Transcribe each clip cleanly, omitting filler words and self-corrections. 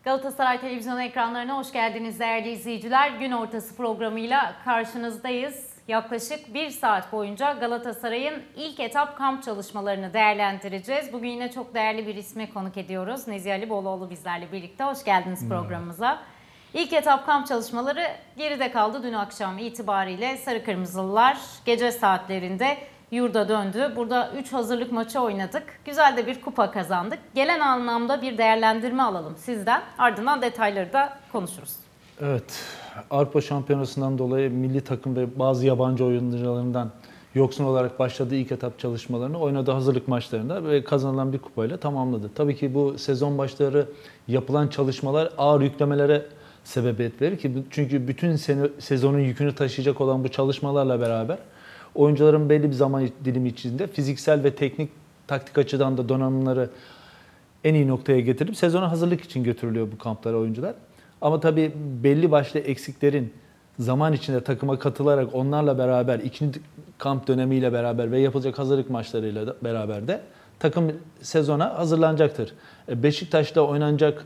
Galatasaray televizyon ekranlarına hoş geldiniz değerli izleyiciler. Gün ortası programıyla karşınızdayız. Yaklaşık 1 saat boyunca Galatasaray'ın ilk etap kamp çalışmalarını değerlendireceğiz. Bugün yine çok değerli bir ismi konuk ediyoruz. Nezihe Aliboğluoğlu bizlerle birlikte. Hoş geldiniz programımıza. İlk etap kamp çalışmaları geride kaldı. Dün akşam itibariyle Sarı Kırmızılılar gece saatlerinde yurda döndü. Burada 3 hazırlık maçı oynadık. Güzel de bir kupa kazandık. Gelen anlamda bir değerlendirme alalım sizden. Ardından detayları da konuşuruz. Evet, Avrupa Şampiyonası'ndan dolayı milli takım ve bazı yabancı oyuncularından yoksun olarak başladığı ilk etap çalışmalarını oynadığı hazırlık maçlarında ve kazanılan bir kupayla tamamladı. Tabii ki bu sezon başları yapılan çalışmalar ağır yüklemelere sebebiyet verir ki çünkü bütün sezonun yükünü taşıyacak olan bu çalışmalarla beraber oyuncuların belli bir zaman dilimi içinde fiziksel ve teknik taktik açıdan da donanımları en iyi noktaya getirip sezona hazırlık için götürülüyor bu kamplara oyuncular. Ama tabii belli başlı eksiklerin zaman içinde takıma katılarak onlarla beraber ikinci kamp dönemiyle beraber ve yapılacak hazırlık maçlarıyla beraber de takım sezona hazırlanacaktır. Beşiktaş'ta oynanacak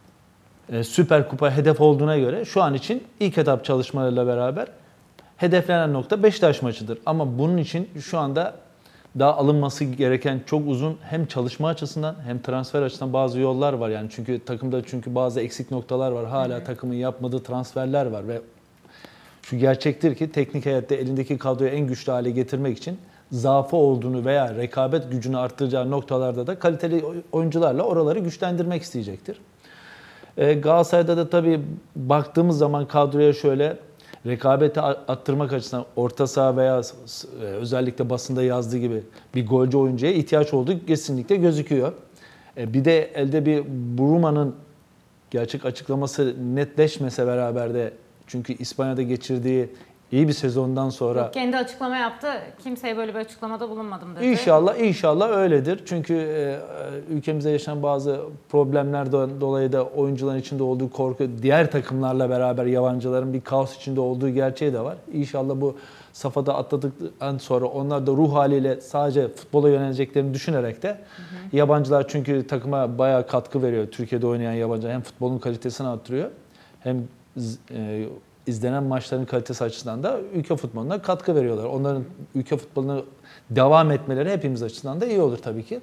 Süper Kupa hedef olduğuna göre şu an için ilk etap çalışmalarıyla beraber hedeflenen nokta Beşiktaş maçıdır. Ama bunun için şu anda daha alınması gereken çok uzun hem çalışma açısından hem transfer açısından bazı yollar var. Yani çünkü takımda bazı eksik noktalar var. Hala takımın yapmadığı transferler var ve şu gerçektir ki teknik heyette elindeki kadroyu en güçlü hale getirmek için zaafı olduğunu veya rekabet gücünü arttıracağı noktalarda da kaliteli oyuncularla oraları güçlendirmek isteyecektir. Galatasaray'da da tabii baktığımız zaman kadroya şöyle rekabeti arttırmak açısından orta saha veya özellikle basında yazdığı gibi bir golcü oyuncuya ihtiyaç olduğu kesinlikle gözüküyor. Bir de elde bir Bruma'nın gerçek açıklaması netleşmese beraber de çünkü İspanya'da geçirdiği iyi bir sezondan sonra... Yok, kendi açıklama yaptı. Kimseye böyle bir açıklamada bulunmadım dedi. İnşallah öyledir. Çünkü ülkemizde yaşanan bazı problemlerden dolayı da oyuncuların içinde olduğu korku, diğer takımlarla beraber yabancıların bir kaos içinde olduğu gerçeği de var. İnşallah bu safhada atladıktan sonra onlar da ruh haliyle sadece futbola yöneleceklerini düşünerek de yabancılar çünkü takıma bayağı katkı veriyor. Türkiye'de oynayan yabancılar hem futbolun kalitesini arttırıyor hem izlenen maçların kalitesi açısından da ülke futboluna katkı veriyorlar. Onların ülke futboluna devam etmeleri hepimiz açısından da iyi olur tabii ki.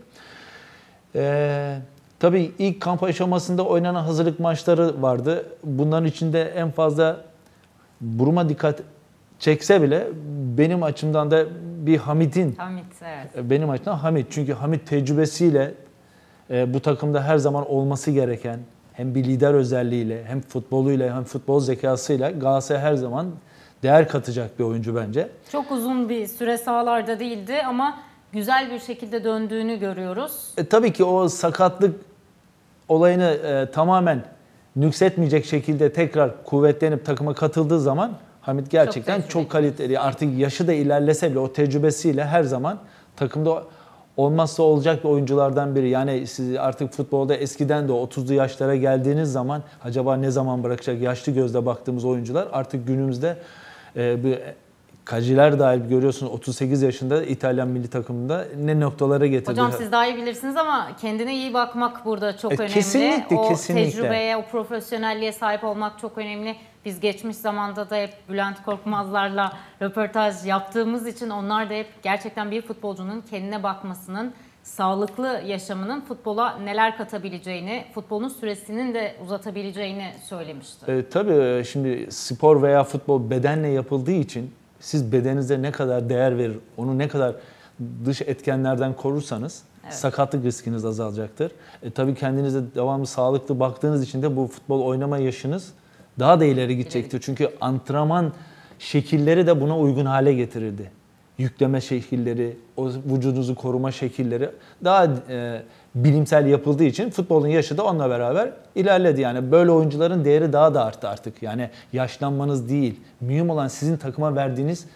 Tabii ilk kamp aşamasında oynanan hazırlık maçları vardı. Bunların içinde en fazla Bruma dikkat çekse bile benim açımdan da bir Hamit, evet. Benim açımdan Hamit. Çünkü Hamit tecrübesiyle bu takımda her zaman olması gereken hem bir lider özelliğiyle hem futboluyla hem futbol zekasıyla Galatasaray'a her zaman değer katacak bir oyuncu bence. Çok uzun bir süre sahalarda değildi ama güzel bir şekilde döndüğünü görüyoruz. Tabii ki o sakatlık olayını tamamen nüksetmeyecek şekilde tekrar kuvvetlenip takıma katıldığı zaman Hamit gerçekten çok kaliteli. Artık yaşı da ilerlese bile o tecrübesiyle her zaman takımda olmazsa olacak bir oyunculardan biri. Yani siz artık futbolda eskiden de 30'lu yaşlara geldiğiniz zaman acaba ne zaman bırakacak yaşlı gözle baktığımız oyuncular artık günümüzde bir Kaciler dahil görüyorsunuz 38 yaşında İtalyan milli takımında ne noktalara getirdi. Hocam siz daha iyi bilirsiniz ama kendine iyi bakmak burada çok önemli. Kesinlikle. Tecrübeye, o profesyonelliğe sahip olmak çok önemli. Biz geçmiş zamanda da hep Bülent Korkmazlarla röportaj yaptığımız için onlar da hep gerçekten bir futbolcunun kendine bakmasının, sağlıklı yaşamının futbola neler katabileceğini, futbolun süresinin de uzatabileceğini söylemişti. Tabii şimdi spor veya futbol bedenle yapıldığı için siz bedeninize ne kadar değer verir, onu ne kadar dış etkenlerden korursanız sakatlık riskiniz azalacaktır. Tabii kendinize devamlı sağlıklı baktığınız için de bu futbol oynama yaşınız daha da ileri gidecektir. Çünkü antrenman şekilleri de buna uygun hale getirildi. Yükleme şekilleri, o vücudunuzu koruma şekilleri daha bilimsel yapıldığı için futbolun yaşı da onunla beraber ilerledi. Yani böyle oyuncuların değeri daha da arttı artık. Yani yaşlanmanız değil, mühim olan sizin takıma verdiğiniz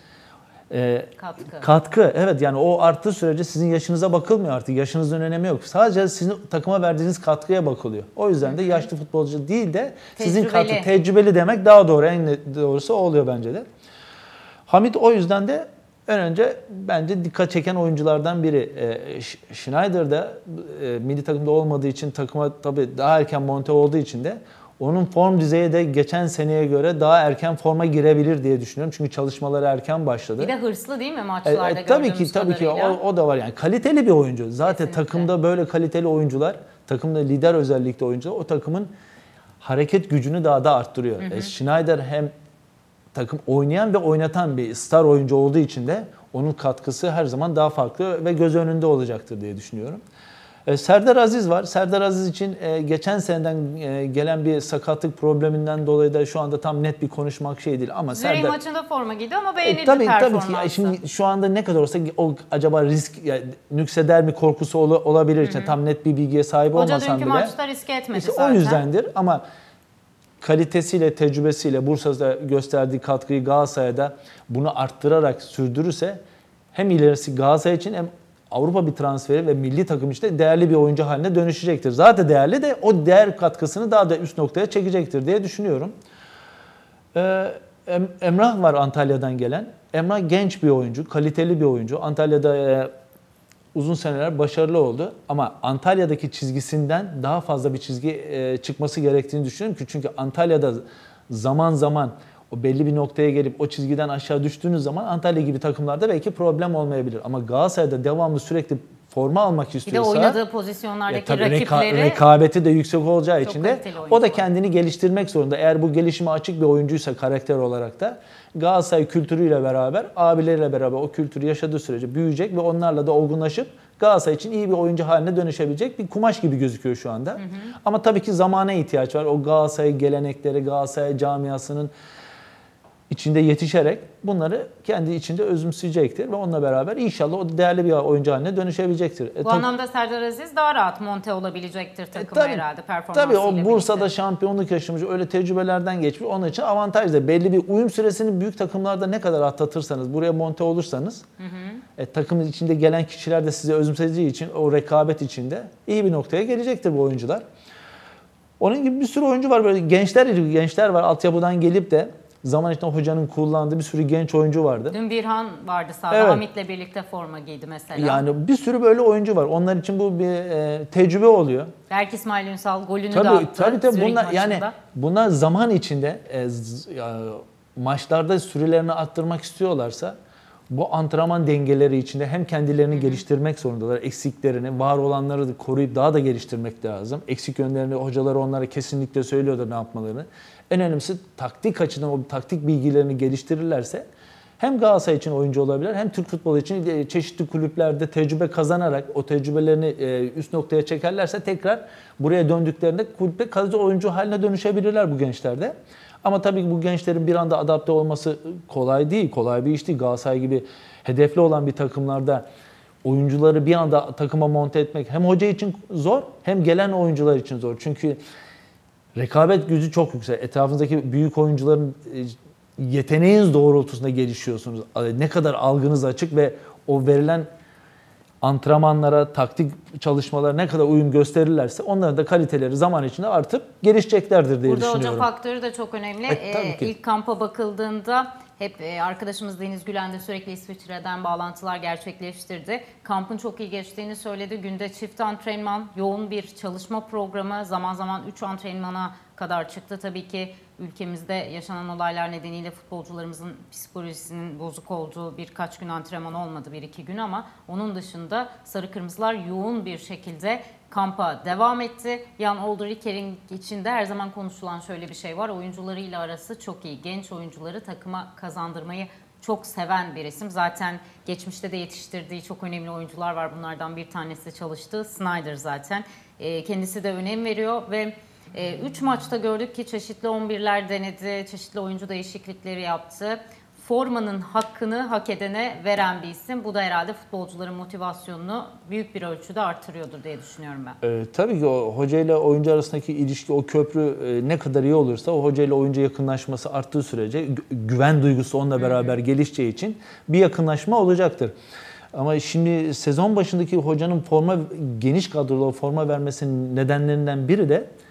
katkı. Evet, yani o arttığı sürece sizin yaşınıza bakılmıyor artık. Yaşınızın önemi yok. Sadece sizin takıma verdiğiniz katkıya bakılıyor. O yüzden de yaşlı futbolcu değil de sizin tecrübeli demek daha doğru. En doğrusu o oluyor bence de. Hamit o yüzden de en önce bence dikkat çeken oyunculardan biri. Schneider de milli takımda olmadığı için takıma tabii daha erken monte olduğu için de onun form düzeyi de geçen seneye göre daha erken forma girebilir diye düşünüyorum. Çünkü çalışmaları erken başladı. Bir de hırslı değil mi maçlarda Tabii gördüğümüz ki kadarıyla? o da var yani. Kaliteli bir oyuncu. Zaten Kesinlikle. takımda böyle kaliteli oyuncular, takımda lider özellikle oyuncular o takımın hareket gücünü daha da arttırıyor. Schneider hem takım oynayan ve oynatan bir star oyuncu olduğu için de onun katkısı her zaman daha farklı ve göz önünde olacaktır diye düşünüyorum. Serdar Aziz var. Serdar Aziz için geçen seneden gelen bir sakatlık probleminden dolayı da şu anda tam net bir konuşmak şey değil ama Zürih Serdar maçında forma giydi ama beğenildi tabii performansı. ki ya şimdi şu anda ne kadar olsa o acaba risk yani nükseder mi korkusu olabilir işte tam net bir bilgiye sahip Hoca olmasam dünkü bile. maçta riske etmedi İşte zaten. o yüzdendir ama kalitesiyle, tecrübesiyle Bursa'da gösterdiği katkıyı Galatasaray'da bunu arttırarak sürdürürse hem ilerisi Galatasaray için hem Avrupa bir transferi ve milli takım için de değerli bir oyuncu haline dönüşecektir. Zaten değerli de o değer katkısını daha da üst noktaya çekecektir diye düşünüyorum. Emrah var Antalya'dan gelen. Emrah genç bir oyuncu, kaliteli bir oyuncu. Antalya'da uzun seneler başarılı oldu. Ama Antalya'daki çizgisinden daha fazla bir çizgi çıkması gerektiğini düşünüyorum ki çünkü Antalya'da zaman zaman o belli bir noktaya gelip o çizgiden aşağı düştüğünüz zaman Antalya gibi takımlarda belki problem olmayabilir. Ama Galatasaray'da devamlı sürekli forma almak Bir de istiyorsa oynadığı pozisyonlardaki tabii rakipleri rekabeti de yüksek olacağı çok için de kaliteli o da oyuncular. kendini geliştirmek zorunda. Eğer bu gelişime açık bir oyuncuysa karakter olarak da Galatasaray kültürüyle beraber, abileriyle beraber o kültürü yaşadığı sürece büyüyecek ve onlarla da olgunlaşıp Galatasaray için iyi bir oyuncu haline dönüşebilecek bir kumaş gibi gözüküyor şu anda. Ama tabii ki zamana ihtiyaç var. O Galatasaray gelenekleri, Galatasaray camiasının içinde yetişerek bunları kendi içinde özümseyecektir ve onunla beraber inşallah o değerli bir oyuncu haline dönüşebilecektir. bu anlamda Serdar Aziz daha rahat monte olabilecektir takıma Tabii, herhalde performansıyla tabii o birlikte. Bursa'da şampiyonluk yaşamış öyle tecrübelerden geçmiş. Onun için avantajlı. Belli bir uyum süresini büyük takımlarda ne kadar atlatırsanız, buraya monte olursanız takımın içinde gelen kişiler de size özümsediği için o rekabet içinde iyi bir noktaya gelecektir bu oyuncular. Onun gibi bir sürü oyuncu var böyle gençler var altyapıdan gelip de zaman içinde hocanın kullandığı bir sürü genç oyuncu vardı. Dün Birhan vardı sahada. Evet. Hamit'le birlikte forma giydi mesela. Yani bir sürü böyle oyuncu var. Onlar için bu bir tecrübe oluyor. Belki İsmail Ünsal golünü de attı. Tabii Zürih bunlar maçında. yani bunlar zaman içinde maçlarda sürelerini arttırmak istiyorlarsa bu antrenman dengeleri içinde hem kendilerini geliştirmek zorundalar. Eksiklerini, var olanları da koruyup daha da geliştirmek lazım. Eksik yönlerini hocaları onlara kesinlikle söylüyordur ne yapmalarını. En önemlisi taktik açıdan o taktik bilgilerini geliştirirlerse hem Galatasaray için oyuncu olabilir hem Türk futbolu için çeşitli kulüplerde tecrübe kazanarak o tecrübelerini üst noktaya çekerlerse tekrar buraya döndüklerinde kulüpte kalıcı oyuncu haline dönüşebilirler bu gençlerde. Ama tabii ki bu gençlerin bir anda adapte olması kolay değil. Kolay bir iş değil. Galatasaray gibi hedefli olan bir takımlarda oyuncuları bir anda takıma monte etmek hem hoca için zor hem gelen oyuncular için zor. Çünkü rekabet gücü çok yüksek. Etrafınızdaki büyük oyuncuların yeteneğiniz doğrultusunda gelişiyorsunuz. Ne kadar algınız açık ve o verilen antrenmanlara, taktik çalışmalara ne kadar uyum gösterirlerse onların da kaliteleri zaman içinde artıp gelişeceklerdir diye Burada düşünüyorum. hoca faktörü de çok önemli. Tabii ki. İlk kampa bakıldığında hep arkadaşımız Deniz Gülen de sürekli İsviçre'den bağlantılar gerçekleştirdi. Kampın çok iyi geçtiğini söyledi. Günde çift antrenman, yoğun bir çalışma programı, zaman zaman 3 antrenmana kadar çıktı. Tabii ki ülkemizde yaşanan olaylar nedeniyle futbolcularımızın psikolojisinin bozuk olduğu birkaç gün antrenman olmadı, 1-2 gün ama onun dışında Sarı Kırmızılar yoğun bir şekilde kampa devam etti. Jan Oldericker'in içinde her zaman konuşulan şöyle bir şey var. Oyuncularıyla arası çok iyi. Genç oyuncuları takıma kazandırmayı çok seven bir isim. Zaten geçmişte de yetiştirdiği çok önemli oyuncular var. Bunlardan bir tanesi çalıştı. Snyder zaten. Kendisi de önem veriyor ve 3 maçta gördük ki çeşitli 11'ler denedi, çeşitli oyuncu değişiklikleri yaptı. Formanın hakkını hak edene veren bir isim. Bu da herhalde futbolcuların motivasyonunu büyük bir ölçüde artırıyordur diye düşünüyorum ben. Tabii ki o hocayla oyuncu arasındaki ilişki, o köprü ne kadar iyi olursa o hocayla oyuncu yakınlaşması arttığı sürece güven duygusu onunla beraber gelişeceği için bir yakınlaşma olacaktır. Ama şimdi sezon başındaki hocanın geniş kadrolu forma vermesinin nedenlerinden biri de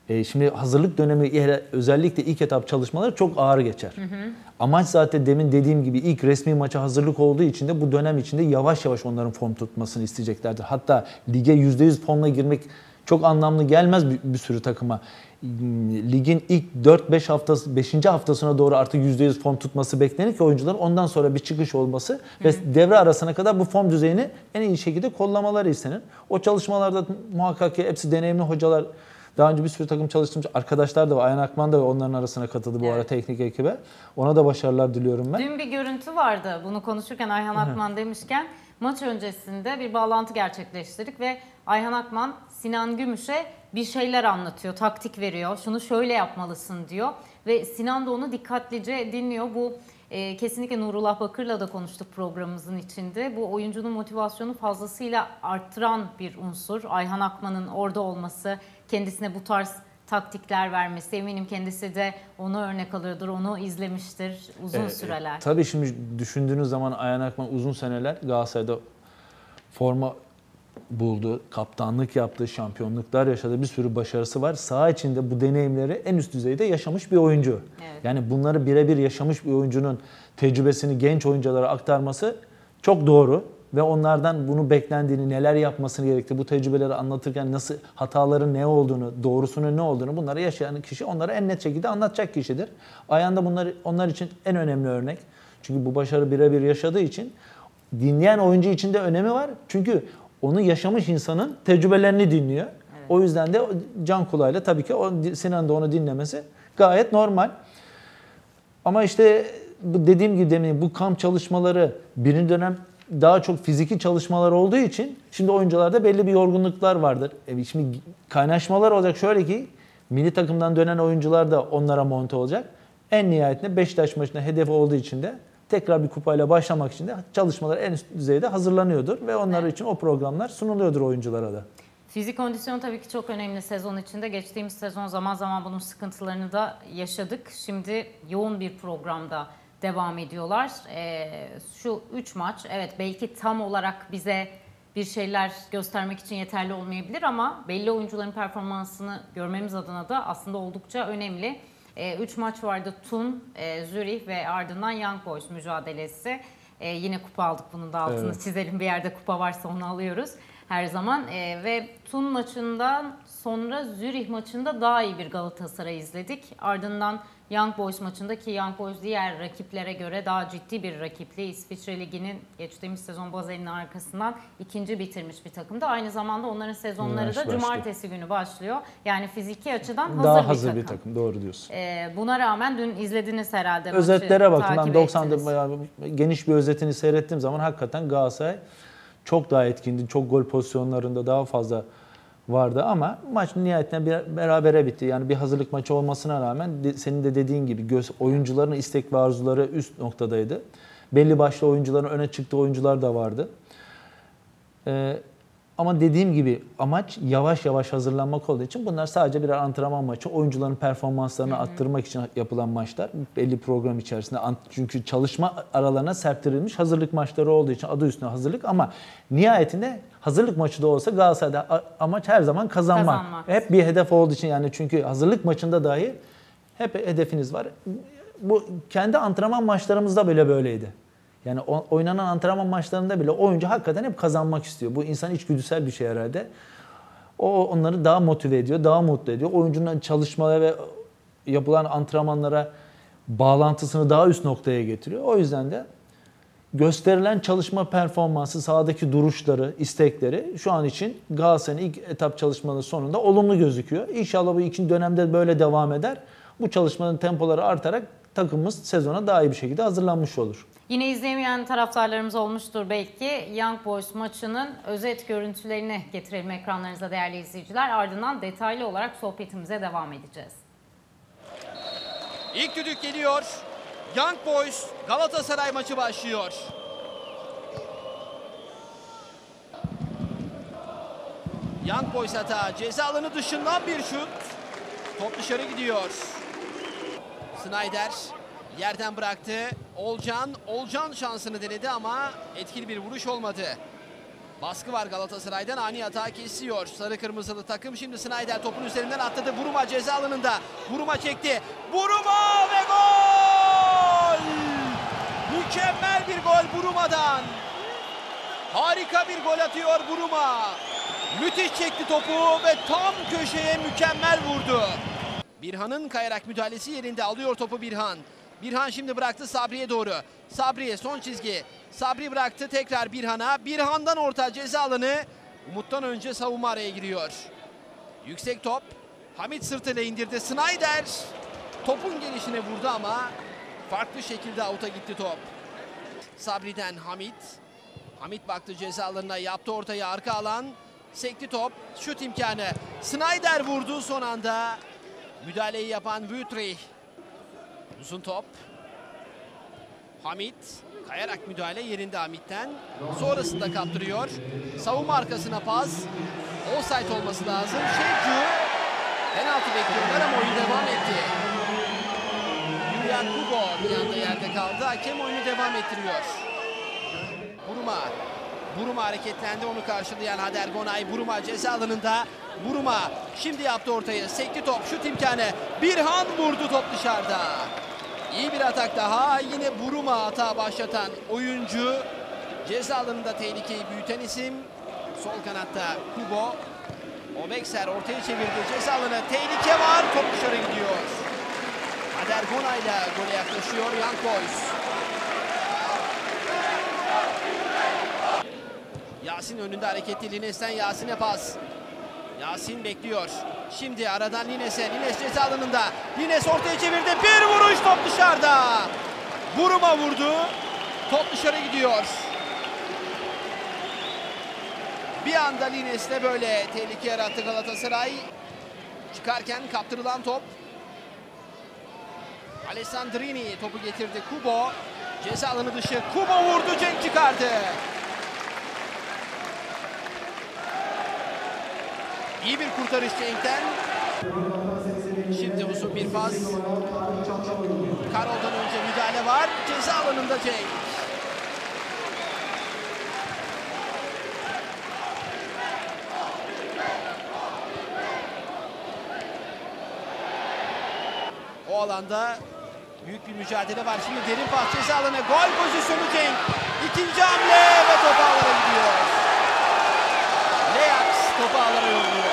Şimdi hazırlık dönemi özellikle ilk etap çalışmaları çok ağır geçer. Amaç zaten demin dediğim gibi ilk resmi maça hazırlık olduğu için de bu dönem içinde yavaş yavaş onların form tutmasını isteyeceklerdir. Hatta lige %100 formla girmek çok anlamlı gelmez bir sürü takıma. Ligin ilk 4-5 haftası, 5. haftasına doğru artık %100 form tutması beklenir ki oyuncuların ondan sonra bir çıkış olması ve devre arasına kadar bu form düzeyini en iyi şekilde kollamaları istenir. O çalışmalarda muhakkak ki hepsi deneyimli hocalar, daha önce bir sürü takım çalıştırmış arkadaşlar da var. Ayhan Akman da onların arasına katıldı bu ara teknik ekibe. Ona da başarılar diliyorum ben. Dün bir görüntü vardı. Bunu konuşurken Ayhan Akman demişken maç öncesinde bir bağlantı gerçekleştirdik ve Ayhan Akman Sinan Gümüş'e bir şeyler anlatıyor, taktik veriyor. Şunu şöyle yapmalısın diyor ve Sinan da onu dikkatlice dinliyor. Bu kesinlikle Nurullah Bakır'la da konuştuk programımızın içinde. Bu oyuncunun motivasyonu fazlasıyla arttıran bir unsur. Ayhan Akman'ın orada olması, kendisine bu tarz taktikler vermesi, eminim kendisi de onu örnek alıyordur, onu izlemiştir uzun süreler. Tabii şimdi düşündüğünüz zaman Ayhan Akman uzun seneler Galatasaray'da forma buldu, kaptanlık yaptı, şampiyonluklar yaşadı, bir sürü başarısı var. Saha içinde bu deneyimleri en üst düzeyde yaşamış bir oyuncu. Evet. Yani bunları birebir yaşamış bir oyuncunun tecrübesini genç oyunculara aktarması çok doğru. Ve onlardan bunu beklendiğini, neler yapmasını gerektiği, bu tecrübeleri anlatırken nasıl hataların ne olduğunu, doğrusunun ne olduğunu bunları yaşayan kişi onlara en net şekilde anlatacak kişidir. Ayhan da onlar için en önemli örnek. Çünkü bu başarı birebir yaşadığı için dinleyen oyuncu için de önemi var. Çünkü onu yaşamış insanın tecrübelerini dinliyor. Evet. O yüzden de can kulağıyla tabii ki Sinan da onu dinlemesi gayet normal. Ama işte dediğim gibi demin bu kamp çalışmaları birinci dönem daha çok fiziki çalışmalar olduğu için şimdi oyuncularda belli bir yorgunluklar vardır. Şimdi kaynaşmalar olacak şöyle ki milli takımdan dönen oyuncular da onlara monte olacak. En nihayetinde Beşiktaş maçında hedefi olduğu için de tekrar bir kupayla başlamak için de çalışmalar en üst düzeyde hazırlanıyordur ve onlar için o programlar sunuluyordur oyunculara da. Fizik kondisyon tabii ki çok önemli sezon içinde. Geçtiğimiz sezon zaman zaman bunun sıkıntılarını da yaşadık. Şimdi yoğun bir programda devam ediyorlar. Şu 3 maç evet belki tam olarak bize bir şeyler göstermek için yeterli olmayabilir ama belli oyuncuların performansını görmemiz adına da aslında oldukça önemli. 3 maç vardı. Thun, Zürih ve ardından Young Boys mücadelesi. Yine kupa aldık, bunun da altını çizelim. Bir yerde kupa varsa onu alıyoruz her zaman. Ve Thun maçından sonra Zürih maçında daha iyi bir Galatasaray izledik. Ardından Young Boys maçında ki Young Boys diğer rakiplere göre daha ciddi bir rakipli. İsviçre Ligi'nin geçtiğimiz sezon Basel'in arkasından ikinci bitirmiş bir takımdı. Aynı zamanda onların sezonları da cumartesi günü başlıyor. Yani fiziki açıdan daha hazır bir takım. Doğru diyorsun. Buna rağmen dün izlediniz herhalde özetlere maçı. bakın. Ben 90'da geniş bir özetini seyrettiğim zaman hakikaten Galatasaray çok daha etkindi. Çok gol pozisyonlarında daha fazla vardı ama maç nihayetinde berabere bitti. Yani bir hazırlık maçı olmasına rağmen senin de dediğin gibi oyuncuların istek ve arzuları üst noktadaydı. Belli başlı oyuncuların öne çıktığı oyuncular da vardı. Ama dediğim gibi amaç yavaş yavaş hazırlanmak olduğu için bunlar sadece birer antrenman maçı. Oyuncuların performanslarını arttırmak için yapılan maçlar. Belli program içerisinde. Çünkü çalışma aralarına serptirilmiş hazırlık maçları olduğu için adı üstüne hazırlık. Ama nihayetinde hazırlık maçı da olsa Galatasaray'da amaç her zaman kazanmak. Hep bir hedef olduğu için yani çünkü hazırlık maçında dahi hep hedefiniz var. Bu kendi antrenman maçlarımızda bile böyleydi. Yani oynanan antrenman maçlarında bile oyuncu hakikaten hep kazanmak istiyor. Bu insan içgüdüsel bir şey herhalde. O onları daha motive ediyor, daha mutlu ediyor. Oyuncunun çalışmalara ve yapılan antrenmanlara bağlantısını daha üst noktaya getiriyor. O yüzden de gösterilen çalışma performansı, sahadaki duruşları, istekleri şu an için Galatasaray'ın ilk etap çalışmaları sonunda olumlu gözüküyor. İnşallah bu ikinci dönemde böyle devam eder. Bu çalışmanın tempoları artarak takımımız sezona daha iyi bir şekilde hazırlanmış olur. Yine izleyemeyen taraftarlarımız olmuştur belki. Young Boys maçının özet görüntülerini getirelim ekranlarınıza değerli izleyiciler. Ardından detaylı olarak sohbetimize devam edeceğiz. İlk düdük geliyor. Young Boys Galatasaray maçı başlıyor. Young Boys hata. Ceza alanı dışından bir şut. Top dışarı gidiyor. Snyder yerden bıraktı. Olcan şansını denedi ama etkili bir vuruş olmadı. Baskı var Galatasaray'dan, ani hata kesiyor. Sarı kırmızılı takım şimdi Snyder topun üzerinden atladı. Buruma ceza alanında. Buruma çekti. Buruma ve gol! Mükemmel bir gol Buruma'dan. Harika bir gol atıyor Buruma. Müthiş çekti topu ve tam köşeye mükemmel vurdu. Birhan'ın kayarak müdahalesi yerinde, alıyor topu Birhan. Birhan şimdi bıraktı Sabri'ye doğru. Sabri son çizgi. Sabri bıraktı tekrar Birhan'a. Birhan'dan orta ceza alanı. Umut'tan önce savunma araya giriyor. Yüksek top. Hamit sırtıyla indirdi. Snyder topun gelişine vurdu ama farklı şekilde avuta gitti top. Sabri'den Hamit. Hamit baktı ceza alanına, yaptı ortaya, arka alan. Sekti top. Şut imkanı. Snyder vurdu son anda. Müdahaleyi yapan Wüttrich. Uzun top. Hamit kayarak müdahale yerinde Hamit'ten. Sonrasında kaptırıyor. Savunma arkasına pas. Offside olması lazım. Şevcu penaltı bekliyorlar ama oyun devam etti. Julian Kubo bir anda yerde kaldı. Hakem oyunu devam ettiriyor. Buruma hareketlendi, onu karşılayan Hader Gonay. Buruma ceza alanında. Buruma şimdi yaptı ortaya. Sekti top, şut imkanı. Birhan vurdu, top dışarıda. İyi bir atak daha. Yine Buruma hata başlatan oyuncu. Ceza alanında tehlikeyi büyüten isim. Sol kanatta Kubo. Obekser ortaya çevirdi. Ceza alanı, tehlike var. Top dışarı gidiyor. Hader Gonay'la gole yaklaşıyor Young Boys. Yasin önünde hareketli. Lines'ten Yasin'e pas. Yasin bekliyor. Şimdi aradan Lines'e. Lines ceza alanında. Lines ortaya çevirdi. Bir vuruş, top dışarıda. Buruma vurdu. Top dışarı gidiyor. Bir anda Lines'le böyle tehlike yarattı Galatasaray. Çıkarken kaptırılan top. Alessandrini topu getirdi. Kubo. Ceza alanı dışı. Kubo vurdu. Cenk çıkardı. İyi bir kurtarış Cenk'ten. Şimdi uzun bir pas. Karol'dan önce müdahale var. Ceza alanında Cenk. O alanda büyük bir mücadele var. Şimdi derin pas, ceza alanı, gol pozisyonu Cenk. İkinci hamle ve top ağlara gidiyor. Leax topu ağlara yolluyor.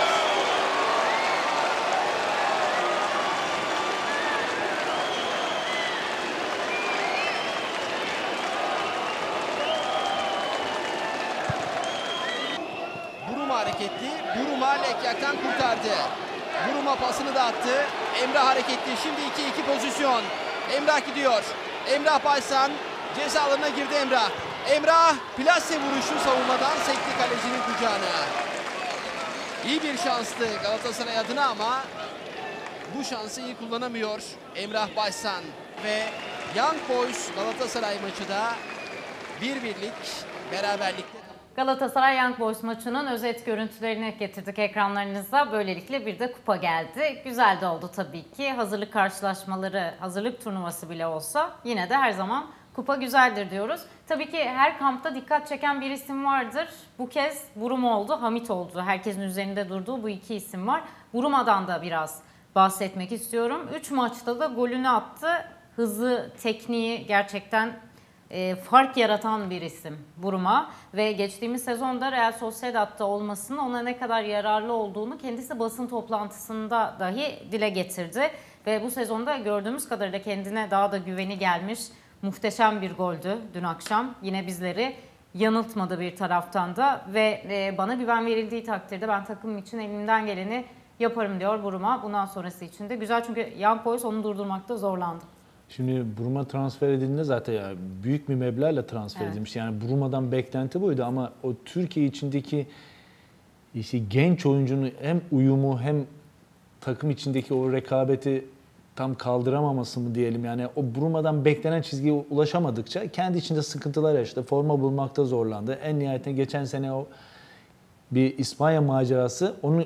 Buruma hareketli. Buruma Lekyak'tan kurtardı. Buruma pasını da attı. Emrah hareketli. Şimdi 2-2 pozisyon. Emrah gidiyor. Emrah Baysan ceza alanına girdi Emrah. Emrah plase vuruşu savunmadan sekti kalecinin kucağına. İyi bir şanstı Galatasaray adına ama bu şansı iyi kullanamıyor Emrah Baysan. Ve Young Boys Galatasaray maçı da 1-1'lik beraberlikte. Galatasaray Young Boys maçının özet görüntülerini getirdik ekranlarınıza. Böylelikle bir de kupa geldi. Güzel de oldu tabii ki. Hazırlık karşılaşmaları, hazırlık turnuvası bile olsa yine de her zaman kupa güzeldir diyoruz. Tabii ki her kampta dikkat çeken bir isim vardır. Bu kez Buruma oldu, Hamit oldu. Herkesin üzerinde durduğu bu iki isim var. Buruma'dan da biraz bahsetmek istiyorum. 3 maçta da golünü attı. Hızı, tekniği gerçekten fark yaratan bir isim Buruma ve geçtiğimiz sezonda Real Sociedad'da olmasının ona ne kadar yararlı olduğunu kendisi basın toplantısında dahi dile getirdi ve bu sezonda gördüğümüz kadarıyla kendine daha da güveni gelmiş. Muhteşem bir goldü dün akşam, yine bizleri yanıltmadı bir taraftan da ve bana güven verildiği takdirde ben takımım için elimden geleni yaparım diyor Buruma. Bundan sonrası için de güzel, çünkü Young Boys onu durdurmakta zorlandı. Şimdi Buruma transfer edildiğinde zaten ya büyük bir meblağla transfer edilmiş. Yani Buruma'dan beklenti buydu ama o Türkiye içindeki işte genç oyuncunun hem uyumu hem takım içindeki o rekabeti tam kaldıramaması mı diyelim, yani o Buruma'dan beklenen çizgiye ulaşamadıkça kendi içinde sıkıntılar yaşadı. Forma bulmakta zorlandı. En nihayetinde geçen sene o bir İspanya macerası onu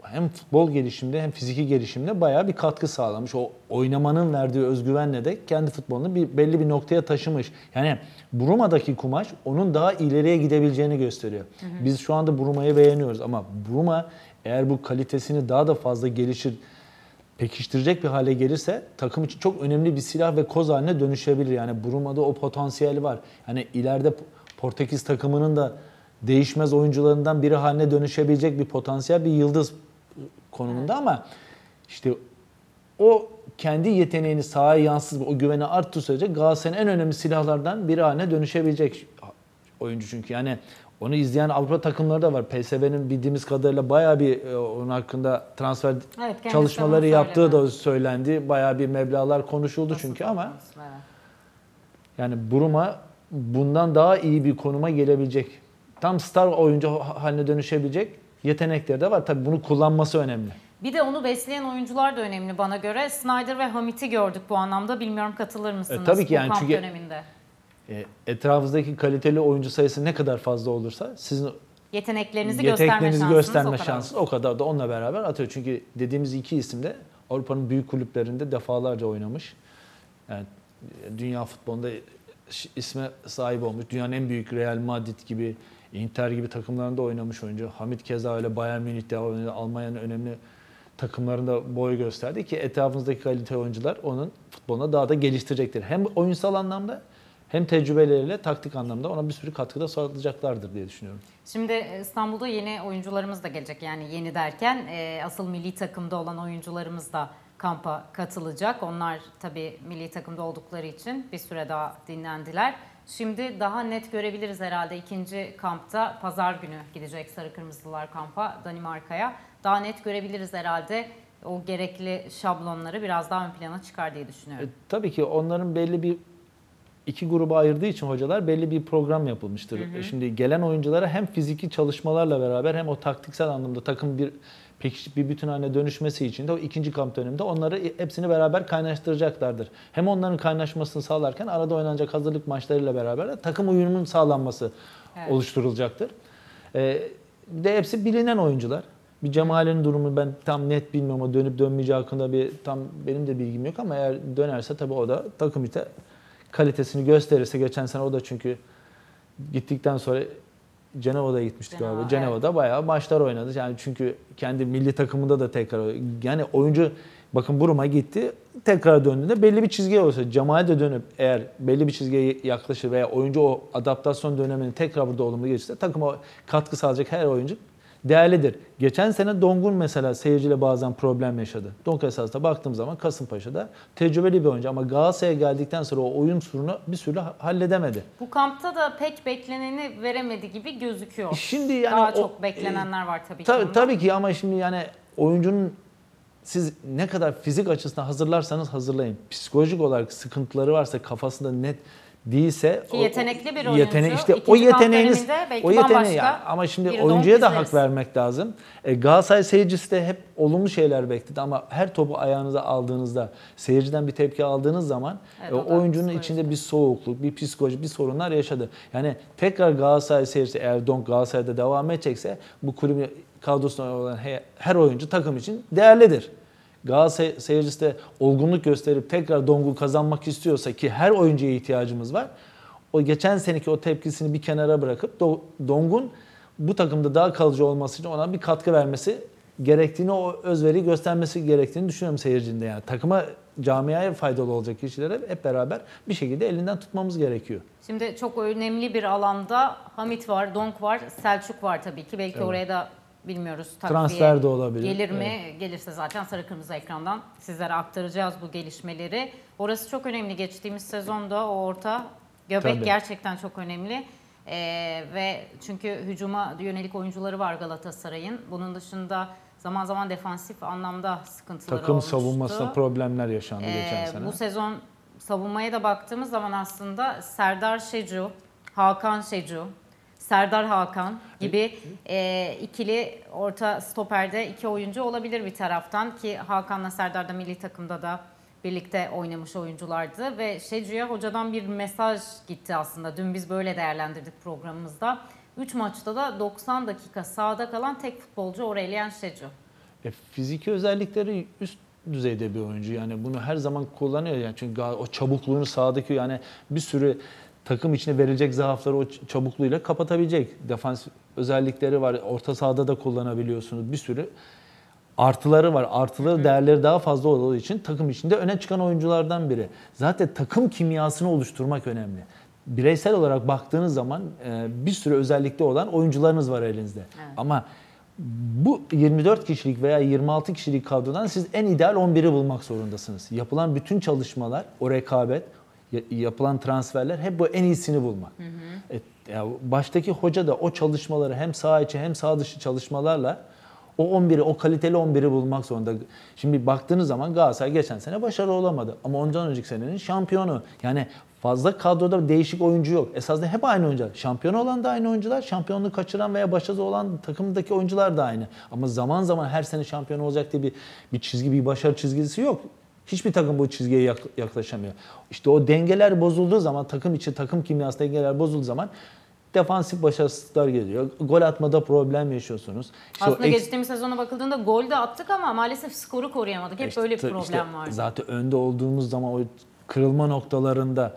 hem futbol gelişiminde hem fiziki gelişiminde bayağı bir katkı sağlamış. O oynamanın verdiği özgüvenle de kendi futbolunu belli bir noktaya taşımış. Yani Bruma'daki kumaş onun daha ileriye gidebileceğini gösteriyor. Biz şu anda Bruma'yı beğeniyoruz ama Bruma eğer bu kalitesini daha da fazla gelişir, pekiştirecek bir hale gelirse takım için çok önemli bir silah ve koz haline dönüşebilir. Yani Bruma'da o potansiyeli var. Yani ileride Portekiz takımının da değişmez oyuncularından biri haline dönüşebilecek bir potansiyel bir yıldız konumunda ama işte o kendi yeteneğini sahaya yansıtıp o güveni arttığı sürece Galatasaray'ın en önemli silahlardan biri haline dönüşebilecek oyuncu çünkü. Yani onu izleyen Avrupa takımları da var. PSV'nin bildiğimiz kadarıyla bayağı bir onun hakkında transfer çalışmaları yaptığı da söylendi. Bayağı bir meblağlar konuşuldu çünkü ama yani Bruma bundan daha iyi bir konuma gelebilecek. Tam star oyuncu haline dönüşebilecek yetenekleri de var. Tabii bunu kullanması önemli. Bir de onu besleyen oyuncular da önemli bana göre. Snyder ve Hamit'i gördük bu anlamda. Bilmiyorum katılır mısınız tabii ki bu yani kamp çünkü döneminde? Etrafınızdaki kaliteli oyuncu sayısı ne kadar fazla olursa sizin Yeteneklerinizi gösterme şansınız o kadar da onunla beraber atıyor. Çünkü dediğimiz iki isim de Avrupa'nın büyük kulüplerinde defalarca oynamış. Yani dünya futbolunda isme sahip olmuş. Dünyanın en büyük Real Madrid gibi, Inter gibi takımlarında oynamış oyuncu. Hamit keza öyle Bayern Münih'te oynadı. Almanya'nın önemli takımlarında boy gösterdi ki etrafınızdaki kaliteli oyuncular onun futboluna daha da geliştirecektir. Hem oyunsal anlamda hem tecrübeleriyle taktik anlamda ona bir sürü katkıda sağlayacaklardır diye düşünüyorum. Şimdi İstanbul'da yeni oyuncularımız da gelecek. Yani yeni derken asıl milli takımda olan oyuncularımız da kampa katılacak. Onlar tabii milli takımda oldukları için bir süre daha dinlendiler. Şimdi daha net görebiliriz herhalde ikinci kampta. Pazar günü gidecek Sarı Kırmızılar kampa Danimarka'ya. Daha net görebiliriz herhalde. O gerekli şablonları biraz daha ön plana çıkar diye düşünüyorum. Tabii ki onların belli bir iki gruba ayırdığı için hocalar belli bir program yapılmıştır. Şimdi gelen oyunculara hem fiziki çalışmalarla beraber hem o taktiksel anlamda takım bir pekişip bir bütün haline dönüşmesi için de o ikinci kamp döneminde onları hepsini beraber kaynaştıracaklardır. Hem onların kaynaşmasını sağlarken arada oynanacak hazırlık maçlarıyla beraber de takım uyumunun sağlanması oluşturulacaktır. Bir de hepsi bilinen oyuncular. Bir Cemal'in durumu ben tam net bilmiyorum. O dönüp dönmeyeceği hakkında tam benim de bilgim yok ama eğer dönerse tabii o da takım içinde kalitesini gösterirse geçen sene o da çünkü gittikten sonra Cenova'da gitmiştik abi. Cenova'da bayağı maçlar oynadı. Yani çünkü kendi milli takımında da tekrar yani oyuncu bakın Bruma gitti. Tekrar döndüğünde belli bir çizgiye olursa Cemal de dönüp eğer belli bir çizgiye yaklaşır veya oyuncu o adaptasyon dönemini tekrar burada olumlu geçirse takıma katkı sağlayacak her oyuncu değerlidir. Geçen sene Dongun mesela seyirciyle bazen problem yaşadı. Donk esasında baktığım zaman Kasımpaşa'da tecrübeli bir oyuncu ama Galatasaray'a geldikten sonra o oyun sorunu bir sürü halledemedi. Bu kampta da pek bekleneni veremedi gibi gözüküyor. Şimdi yani daha çok beklenenler var tabii ki. Tabii ki ama şimdi yani oyuncunun siz ne kadar fizik açısından hazırlarsanız hazırlayın. Psikolojik olarak sıkıntıları varsa kafasında net değilse ki yetenekli bir oyuncu. İşte o yeteneğiniz ama şimdi oyuncuya da hak vermek lazım. Galatasaray seyircisi de hep olumlu şeyler bekledi ama her topu ayağınıza aldığınızda seyirciden bir tepki aldığınız zaman oyuncunun içinde bir soğukluk, bir psikoloji, bir sorunlar yaşadı. Yani tekrar Galatasaray seyircisi eğer Donk Galatasaray'da devam edecekse bu kulübün kadrosunda olan her oyuncu takım için değerlidir. Galatasaray seyircisi de olgunluk gösterip tekrar Donk'u kazanmak istiyorsa ki her oyuncuya ihtiyacımız var. O geçen seneki o tepkisini bir kenara bırakıp Donk'un bu takımda daha kalıcı olması için ona bir katkı vermesi gerektiğini, o özveri göstermesi gerektiğini düşünüyorum seyircinin de. Yani takıma, camiaya faydalı olacak kişileri hep beraber bir şekilde elinden tutmamız gerekiyor. Şimdi çok önemli bir alanda Hamit var, Donk var, Selçuk var tabii ki. Belki oraya da bilmiyoruz. Transfer de olabilir. Gelir mi? Gelirse zaten sarı kırmızı ekrandan sizlere aktaracağız bu gelişmeleri. Orası çok önemli. Geçtiğimiz sezonda o orta göbek gerçekten çok önemli. Ve çünkü hücuma yönelik oyuncuları var Galatasaray'ın. Bunun dışında zaman zaman defansif anlamda sıkıntıları takım olmuştu. savunmasında problemler yaşandı geçen sene. Bu sezon savunmaya da baktığımız zaman aslında Serdar Şecu, Hakan Şecu, Serdar Hakan gibi ikili orta stoperde iki oyuncu olabilir bir taraftan ki Hakan'la Serdar da milli takımda da birlikte oynamış oyunculardı ve Şecu'ya hocadan bir mesaj gitti aslında. Dün biz böyle değerlendirdik programımızda. 3 maçta da 90 dakika sahada kalan tek futbolcu Aurelien Şecu. Fiziki özellikleri üst düzeyde bir oyuncu. Yani bunu her zaman kullanıyor. Yani çünkü o çabukluğunu sahadaki yani bir sürü takım içine verilecek zaafları o çabukluğuyla kapatabilecek. Defans özellikleri var. Orta sahada da kullanabiliyorsunuz. Bir sürü artıları var. Artıları, değerleri daha fazla olduğu için takım içinde öne çıkan oyunculardan biri. Zaten takım kimyasını oluşturmak önemli. Bireysel olarak baktığınız zaman bir sürü özellikli olan oyuncularınız var elinizde. Evet. Ama bu 24 kişilik veya 26 kişilik kadrodan siz en ideal 11'i bulmak zorundasınız. Yapılan bütün çalışmalar, o rekabet, yapılan transferler hep bu en iyisini bulmak. Ya baştaki hoca da o çalışmaları hem saha içi hem saha dışı çalışmalarla o 11'i, o kaliteli 11'i bulmak zorunda. Şimdi baktığınız zaman Galatasaray geçen sene başarılı olamadı. Ama ondan önceki senenin şampiyonu. Yani fazla kadroda değişik oyuncu yok. Esasında hep aynı oyuncular. Şampiyon olan da aynı oyuncular. Şampiyonluğu kaçıran veya başarılı olan takımdaki oyuncular da aynı. Ama zaman zaman her sene şampiyon olacak diye bir çizgi, bir başarı çizgisi yok. Hiçbir takım bu çizgiye yaklaşamıyor. İşte o dengeler bozulduğu zaman, takım içi, takım kimyası dengeler bozulduğu zaman defansif başarısızlıklar geliyor. Gol atmada problem yaşıyorsunuz. İşte aslında geçtiğimiz sezona bakıldığında gol de attık ama maalesef skoru koruyamadık. Hep böyle bir problem vardı. Zaten önde olduğumuz zaman o kırılma noktalarında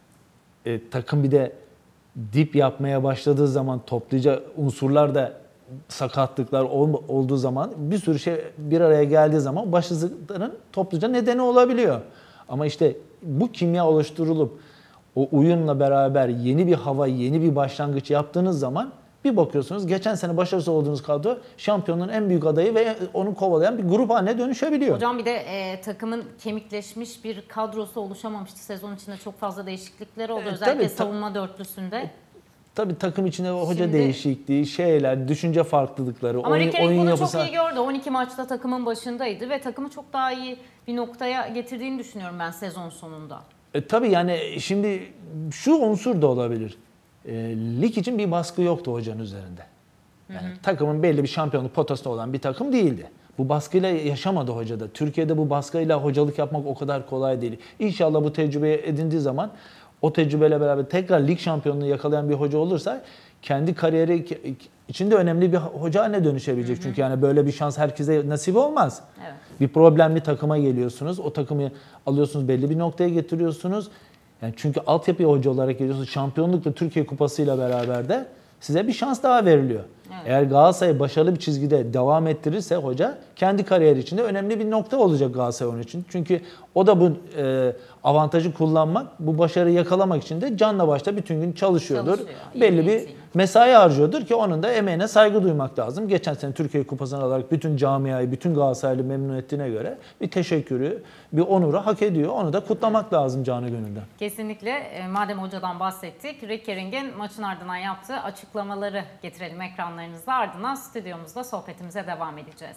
takım bir de dip yapmaya başladığı zaman toplayıcı unsurlar da sakatlıklar olduğu zaman bir sürü şey bir araya geldiği zaman başarısızlıkların topluca nedeni olabiliyor. Ama işte bu kimya oluşturulup o uyumla beraber yeni bir hava, yeni bir başlangıç yaptığınız zaman bir bakıyorsunuz geçen sene başarısız olduğunuz kadro şampiyonluğun en büyük adayı ve onu kovalayan bir grup haline dönüşebiliyor. Hocam bir de takımın kemikleşmiş bir kadrosu oluşamamıştı. Sezon içinde çok fazla değişiklikler oldu. Özellikle savunma dörtlüsünde. Tabii takım içinde hoca değişikliği, şeyler, düşünce farklılıkları, ama oyun bunu yapısı. çok iyi gördü. 12 maçta takımın başındaydı ve takımı çok daha iyi bir noktaya getirdiğini düşünüyorum ben sezon sonunda. Tabii yani şimdi şu unsur da olabilir. Lig için bir baskı yoktu hocanın üzerinde. Yani takımın belli bir şampiyonluk potasında olan bir takım değildi. Bu baskıyla yaşamadı hoca da. Türkiye'de bu baskıyla hocalık yapmak o kadar kolay değil. İnşallah bu tecrübeyi edindiği zaman o tecrübeyle beraber tekrar lig şampiyonluğu yakalayan bir hoca olursa kendi kariyeri içinde önemli bir hoca haline dönüşebilecek. Çünkü yani böyle bir şans herkese nasip olmaz. Evet. Bir problemli takıma geliyorsunuz. O takımı alıyorsunuz, belli bir noktaya getiriyorsunuz. Yani çünkü altyapı hoca olarak geliyorsunuz. Şampiyonlukla Türkiye Kupası'yla beraber de size bir şans daha veriliyor. Evet. Eğer Galatasaray başarılı bir çizgide devam ettirirse hoca kendi kariyeri içinde önemli bir nokta olacak Galatasaray onun için. Çünkü o da bu avantajı kullanmak, bu başarıyı yakalamak için de canla başla bütün gün çalışıyordur. Belli bir mesai harcıyordur ki onun da emeğine saygı duymak lazım. Geçen sene Türkiye Kupası'nı alarak bütün camiayı, bütün Galatasaraylı memnun ettiğine göre bir teşekkürü, bir onuru hak ediyor. Onu da kutlamak lazım canı gönülden. Kesinlikle. Madem hocadan bahsettik, Rickering'in maçın ardından yaptığı açıklamaları getirelim ekranlarınızda. Ardından stüdyomuzda sohbetimize devam edeceğiz.